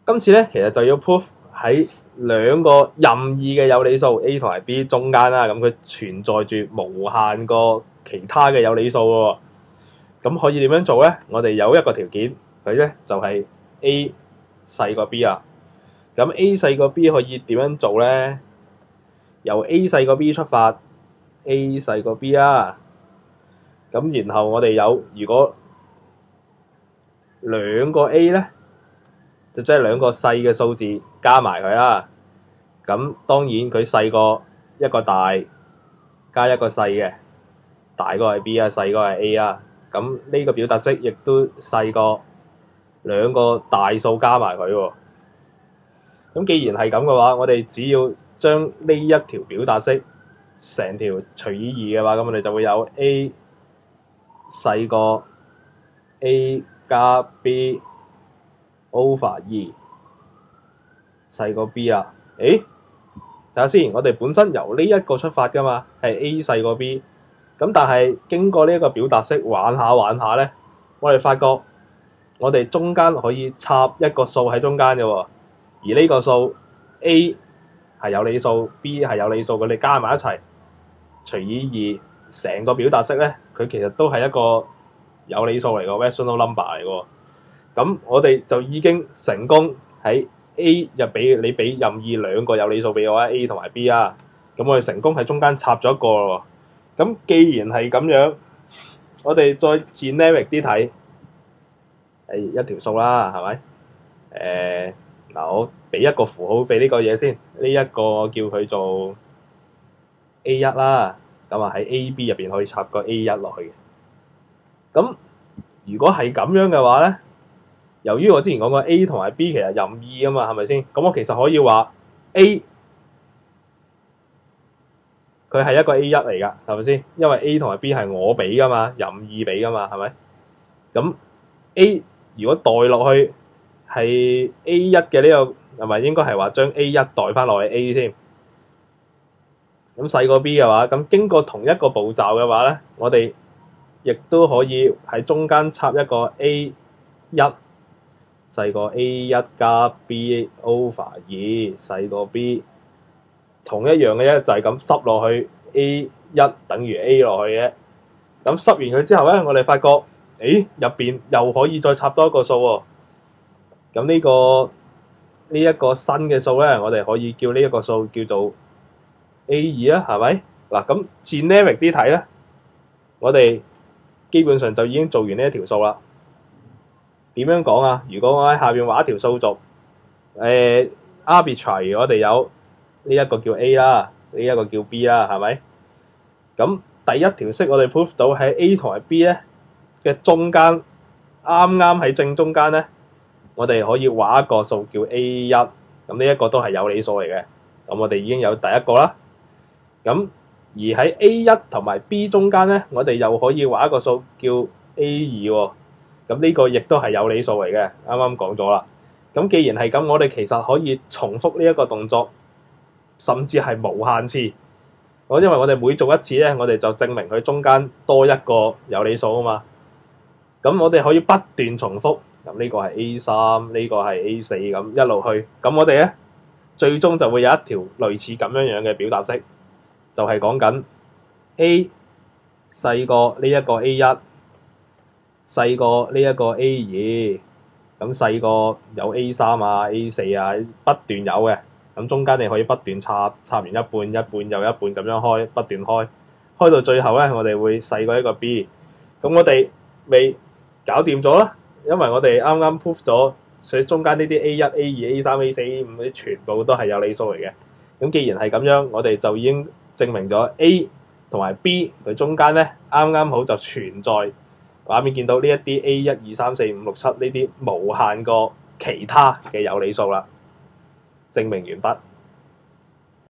今次咧其實就要 prove 喺兩個任意嘅有理數 A 同埋 B 中間啦，咁佢存在住無限個其他嘅有理數喎。咁可以點樣做咧？我哋有一個條件，佢咧就係 A 細過 B 啊。咁 A 細過 B 可以點樣做咧？由 A 細過 B 出發 ，A 細過 B 啊。咁然後我哋有如果兩個 A 咧，就即係兩個細嘅數字加埋佢啦。咁當然佢細過一個大加一個細嘅，大個係 B 啊，細個係 A 啊。咁呢個表達式亦都細過兩個大數加埋佢喎。咁既然係咁嘅話，我哋只要將呢一條表達式成條除以2嘅話，咁我哋就會有 A 細過 A 加 B over 2細過 B 啦。睇下先，我哋本身由呢一個出發㗎嘛，係 A 細過 B。咁但係經過呢一個表達式玩下咧，我哋發覺我哋中間可以插一個數喺中間嘅喎。而呢個數 A 係有理數 ，B 係有理數，佢哋加埋一齊除以2，成個表達式咧，佢其實都係一個有理數嚟個 rational number 嚟喎。咁我哋就已經成功喺 A 入你俾任意兩個有理數俾我啊 ，A 同埋 B 啊。咁我哋成功喺中間插咗一個喎。咁既然係咁樣，我哋再 generic 啲睇，係一條數啦，係咪？嗱，我俾一個符號俾呢個嘢先，呢一個叫佢做 A1 啦。咁啊喺 AB 入邊可以插個 A1 落去嘅。咁如果係咁樣嘅話咧，由於我之前講過 A 同埋 B 其實任意啊嘛，係咪先？咁我其實可以話 A 佢係一個 A1 嚟㗎，係咪先？因為 A 同埋 B 係我俾㗎嘛，任意俾㗎嘛，係咪？咁 A 如果代落去係 A1 嘅呢個，係咪應該係話將 A1 代翻落去 A 先？咁細過 B 嘅話，咁經過同一個步驟嘅話咧，我哋亦都可以喺中間插一個 A1 細過 A1 加 B over 2細過 B， 同一樣嘅啫，就係咁塞落去 A1 等於 A 落去嘅。咁塞完佢之後咧，我哋發覺，入邊又可以再插多一個數喎。咁呢一個新嘅數咧，我哋可以叫呢一個數叫做 A2啊，係咪？嗱，咁 generic 啲睇咧，我哋基本上就已經做完呢一條數啦。點樣講啊？如果我喺下邊畫一條數軸，arbitrary 我哋有呢一個叫 A 啦，呢一個叫 B 啦，係咪？咁第一條式我哋 prove 到喺 A 同埋 B 咧嘅中間，啱啱喺正中間咧，我哋可以畫一個數叫 A1，咁呢一個都係有理數嚟嘅。咁我哋已經有第一個啦。咁而喺 A1 同埋 B 中間咧，我哋又可以畫一個數叫 A2喎。咁呢個亦都係有理數嚟嘅，啱啱講咗啦。咁既然係咁，我哋其實可以重複呢一個動作，甚至係無限次。因為我哋每做一次咧，我哋就證明佢中間多一個有理數啊嘛。咁我哋可以不斷重複。咁呢個係 A3，呢個係 A4，咁一路去。咁我哋咧最終就會有一條類似咁樣嘅表達式，就係講緊 A 細過呢一個 A1。細過呢一個 A2，咁細過有 A3啊、A4啊，不斷有嘅。咁中間你可以不斷插完一半又一半咁樣開，不斷開到最後咧，我哋會細過一個 B。咁我哋未搞掂咗啦，因為我哋啱啱 prove 咗，所以中間呢啲 A1、A2、A3、A4、A5 嗰啲全部都係有理數嚟嘅。咁既然係咁樣，我哋就已經證明咗 A 同埋 B 佢中間咧啱啱好就存在。畫面見到呢一啲 A1、2、3、4、5、6、7呢啲無限個其他嘅有理數啦，證明完畢。